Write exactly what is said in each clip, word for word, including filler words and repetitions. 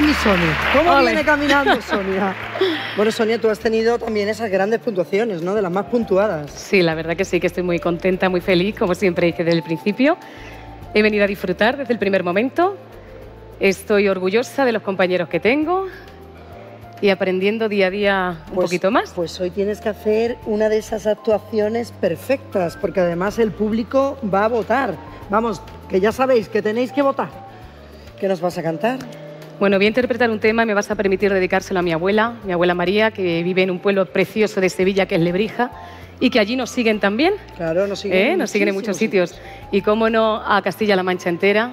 mi Sonia. ¿Cómo Ole. viene caminando Sonia? Bueno, Sonia, tú has tenido también esas grandes puntuaciones, ¿no? De las más puntuadas. Sí, la verdad que sí, que estoy muy contenta, muy feliz, como siempre dije desde el principio. He venido a disfrutar desde el primer momento. Estoy orgullosa de los compañeros que tengo y aprendiendo día a día un Pues- poquito más. Pues hoy tienes que hacer una de esas actuaciones perfectas, porque además el público va a votar. Vamos, que ya sabéis que tenéis que votar. ¿Qué nos vas a cantar? Bueno, voy a interpretar un tema y me vas a permitir dedicárselo a mi abuela, mi abuela María, que vive en un pueblo precioso de Sevilla, que es Lebrija, y que allí nos siguen también. Claro, nos siguen, ¿Eh? Nos siguen en muchos sitios. Y cómo no, a Castilla-La Mancha entera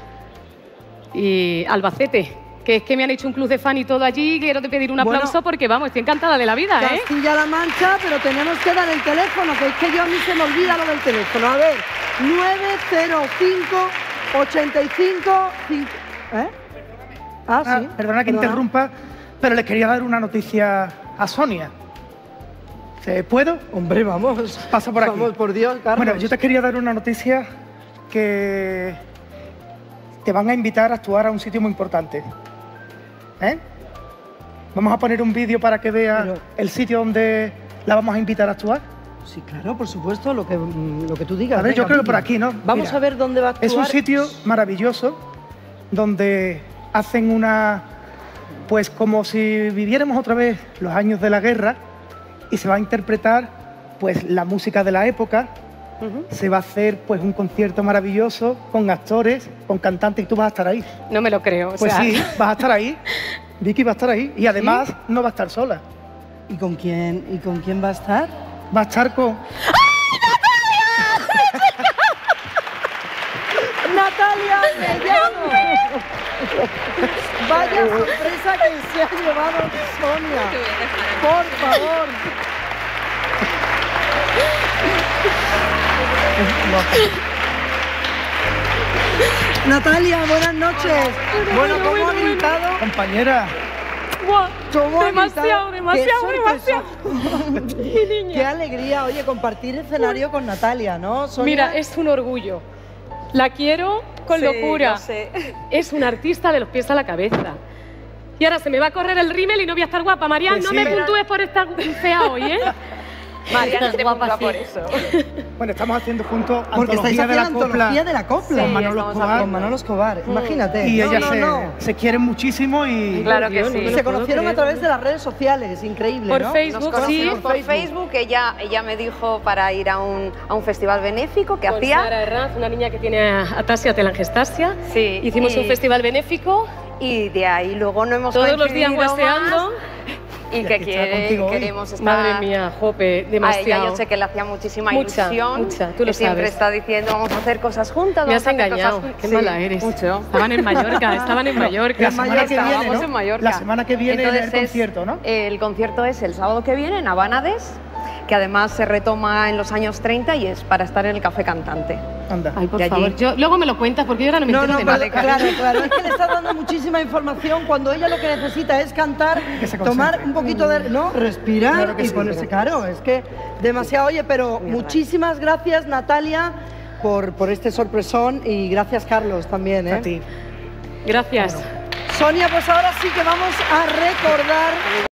y Albacete, que es que me han hecho un club de fan y todo allí. Quiero te pedir un Bueno, aplauso porque, vamos, estoy encantada de la vida, ¿eh? Castilla-La Mancha, pero tenemos que dar el teléfono, que es que yo a mí se me olvida lo del teléfono. A ver, nueve cero cinco, ochenta y cinco, cinco... ¿Eh? Ah, Ah, sí. perdona que interrumpa, pero les quería dar una noticia a Sonia. ¿Se- ¿Puedo? Hombre, vamos. Pasa por aquí. Vamos, por Dios, Carlos. Bueno, yo te quería dar una noticia que te van a invitar a actuar a un sitio muy importante. ¿Eh? Vamos a poner un vídeo para que veas Pero- el sitio donde la vamos a invitar a actuar. Sí, claro, por supuesto, lo que, mm, lo que tú digas. A ver, yo Venga, creo que Vicky. por aquí, ¿no? Vamos Mira, a ver dónde va a actuar. Es un sitio maravilloso donde hacen una, pues como si viviéramos otra vez los años de la guerra y se va a interpretar pues la música de la época. Ujú. Se va a hacer pues un concierto maravilloso con actores, con cantantes y tú vas a estar ahí. No me lo creo. o Pues sea, sí, vas a estar ahí. Vicky va a estar ahí y además no va a estar sola. ¿Y con quién, y con quién va a estar? Va a estar con... ¡Natalia Mellado! Vaya sorpresa que se ha llevado Sonia. Por favor. Natalia, buenas noches. Bueno, bueno, ¿cómo bueno, ha bueno. gritado? Compañera, ¡Guau! ¿Cómo ha Demasiado, gritado? demasiado, ¡Qué demasiado. sorpresa! Mi niña. Qué alegría, oye, compartir escenario con Natalia, ¿no, Sonia? Mira, es un orgullo. La quiero con Sí, locura. lo sé. Es una artista de los pies a la cabeza. Y ahora se me va a correr el rímel y no voy a estar guapa. Marian, Pues no sí. me puntúes por estar fea hoy, ¿eh? María no te guapa, ponga sí. por eso. bueno, estamos haciendo juntos Porque estáis antología de la haciendo copla antología de la copla. Sí, con Manolo estamos Escobar. Con Manolo Escobar, imagínate. Y No, ellas no, se, no. se quieren muchísimo y... Claro que Dios, sí. no me Se lo puedo conocieron a creer. través de las redes sociales, increíble, Por ¿no? Nos Facebook, sí. conocimos por Facebook. Facebook, ella, ella me dijo para ir a un, a un festival benéfico que Con hacía. Sara Herranz, una niña que tiene atasia, telangiectasia. Sí, Hicimos y- un festival benéfico. Y de ahí luego no hemos Todos los días coincidido guaseando. más, Y Y que aquí está quiere, contigo hoy. queremos estar... Madre mía, jope, A ella demasiado. yo sé que le hacía muchísima Mucha, ilusión. mucha, tú lo que siempre sabes. está diciendo vamos a hacer cosas juntas. Me vamos has a hacer engañado. cosas jun-". Qué Sí, mala eres. Mucho. Estaban en Mallorca, estaban en Mallorca. La semana que viene, Estábamos ¿no? en Mallorca. La semana que viene Entonces el es- concierto, ¿no? El concierto es el sábado que viene en Habanades, que además se retoma en los años treinta y es para estar en el Café Cantante. Anda. Ay, por de allí. favor, yo, luego me lo cuentas porque yo ahora no me No, entero no, de pero- nada. claro, claro, es que le está dando muchísima información cuando ella lo que necesita es cantar, Que se tomar concentre. un poquito de, no, respirar Claro que y sí. ponerse claro, es que demasiado, oye, pero muchísimas gracias Natalia por, por este sorpresón y gracias Carlos también, ¿eh? A ti. Gracias. Sonia, pues ahora sí que vamos a recordar